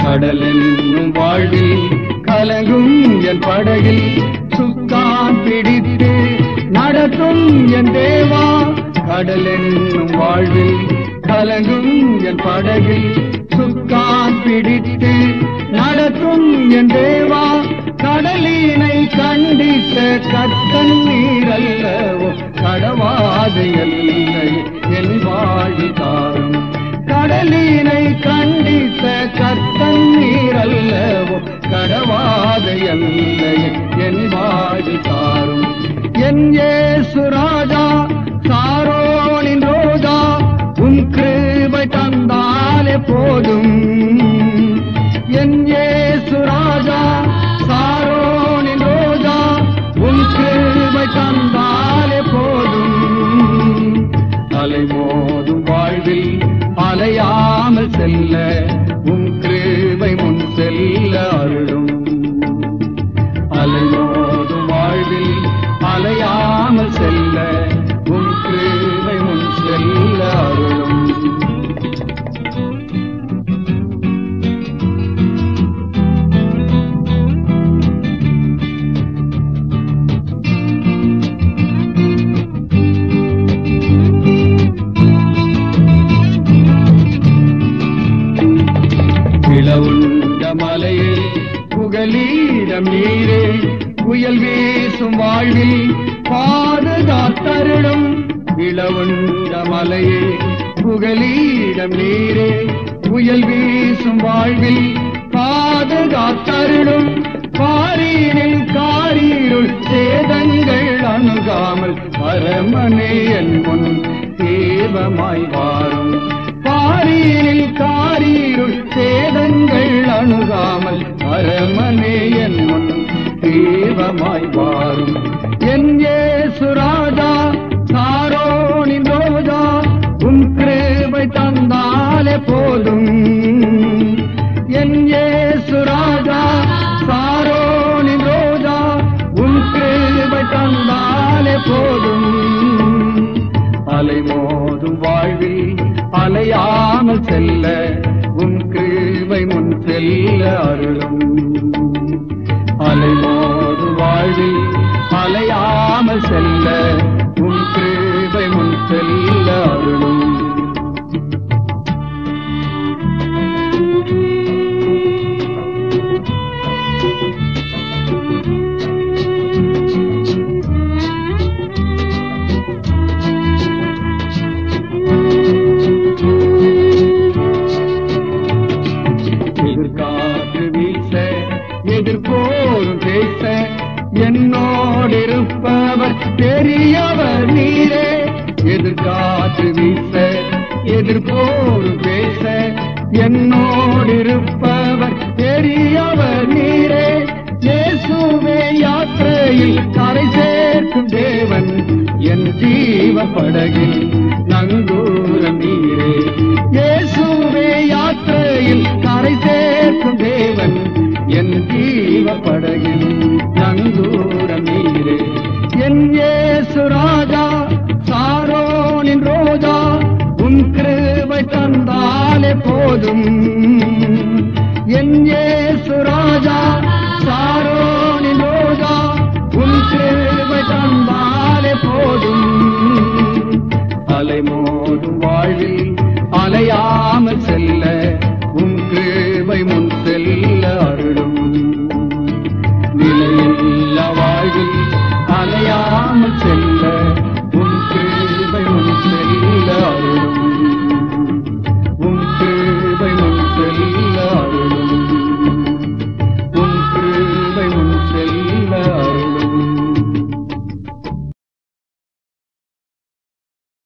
கடல் என்னும் வாழ்வில் கலங்கும் என் படகில் சுக்கான் பிடித்து நடத்தும் என் தேவா. கடல் என்னும் வாழ்வில் கலங்கும் என் படகில் சுக்கான் பிடித்து நடத்தும் என் தேவா. கடலினை கண்டித்த கர்த்தன் நீரல்லவோ, கடவாத எல்லை என் வாழ்விதாரும். கடலினை கண்டித்த கர்த்தன் நீரல்லவோ, கடவாத எல்லை என் வாழ்விதாரும். என் இயேசு ராஜா சாரோனின் ரோஜா, உன் கிருபை தந்தாலே போதும். என் இயேசு ராஜா சாரோனின் ரோஜா, உன் கிருபை தந்தாலே போதும். அலை மோதும் வாழ்வில் அலையாமல் செல்ல உன் கிருபை முன் செல்ல அருளும். அலை மோதும் வாழ்வில் அலையாமல் செல்ல உன் கிருபை முன் செல்ல அருளும். இளவுண்ட மலையே புகலீடம் நீரே, புயல் வீசும் வாழ்வில் பாதுகாத்தருளும். இளவுண்ட மலையே புகலீடம் நீரே, புயல் வீசும் வாழ்வில் பாதுகாத்தருளும். பாரினில் காரிருள் சேதங்கள் அணுகாமல் பரமனே என் முன் தேவமாய் வாரும். பாரினில் காரிருள் சேதங்கள் அணுகாமல் பரமனே என் முன் தேவமாய் வாரும். என் இயேசு ராஜா சாரோனின் ரோஜா, உன் கிருபை தந்தாலே போதும். என் இயேசு ராஜா சாரோனின் ரோஜா, உன் கிருபை தந்தாலே போதும். அலை மோதும் வாழ்வில் அலையாமல் செல்ல உன் கிருபை முன் செல்ல அருளும். அலை மோதும் வாழ்வில் அலையாமல் செல்ல உன் கிருபை முன் செல்ல அருளும். எதிர்காற்று வீச எதிர்போரும் பேச என்னோடிருப்பவர் பெரியவர் நீரே. எதிர்காற்று வீச எதிர்போரும் பேச என்னோடிருப்பவர் பெரியவர் நீரே. இயேசுவே யாத்திரையில் கரை சேர்க்கும் தேவன், என் ஜீவ படகில் நங்கூரம் நீரே. இயேசுவே யாத்திரையில் கரை சேர்க்கும் தேவன், என் ஜீவ படகில் நங்கூரம் நீரே. என் இயேசு ராஜா சாரோனின் ரோஜா, உன் கிருபை தந்தாலே போதும். என் இயேசு ராஜா சாரோனின் ரோஜா, உன் கிருபை தந்தாலே போதும். அலை மோதும் வாழ்வில்